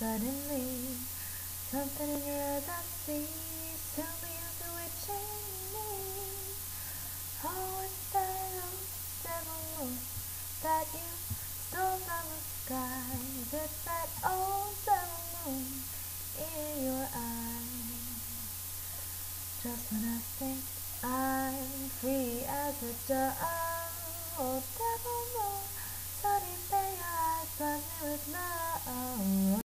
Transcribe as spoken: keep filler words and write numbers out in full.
suddenly something in your eyes I see. Tell me you're bewitching me. Oh, it's that old devil moon that you stole from the sky. It's that old devil moon in your eyes. Just when I think I'm free as a dove, oh devil moon, sunny bay your eyes, flood me with love.